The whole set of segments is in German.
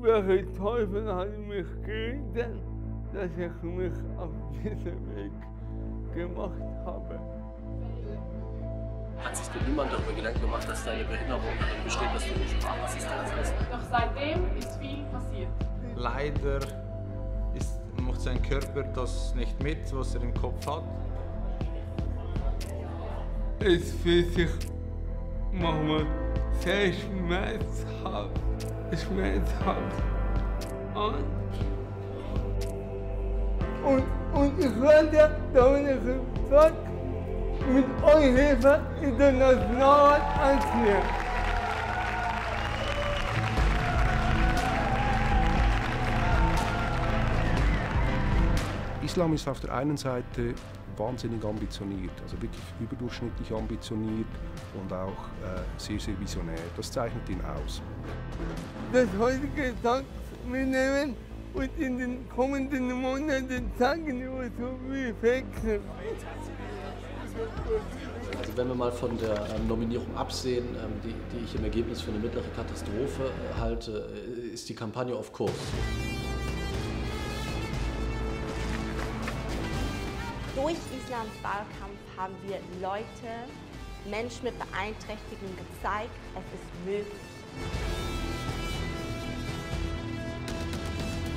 welcher Teufel hat mich geritten, dass ich mich auf diesen Weg gemacht habe. Hat sich denn niemand darüber Gedanken gemacht, dass deine Behinderung darin besteht, dass du nicht Sprachassistenz bist? Doch seitdem ist viel passiert. Leider macht sein Körper das nicht mit, was er im Kopf hat. Es fühlt sich manchmal sehr schmerzhaft an. Und ich werde, da ich gesagt, mit eurer Hilfe international anziehen. Islam ist auf der einen Seite wahnsinnig ambitioniert, also wirklich überdurchschnittlich ambitioniert und auch sehr, sehr visionär. Das zeichnet ihn aus. Das heutige Tag mitnehmen und in den kommenden Monaten zeigen wir so wie wechseln. Also wenn wir mal von der Nominierung absehen, die ich im Ergebnis für eine mittlere Katastrophe halte, ist die Kampagne auf Kurs. Durch Islams Wahlkampf haben wir Menschen mit Beeinträchtigungen gezeigt, es ist möglich.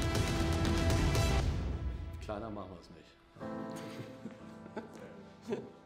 Kleiner machen wir es nicht.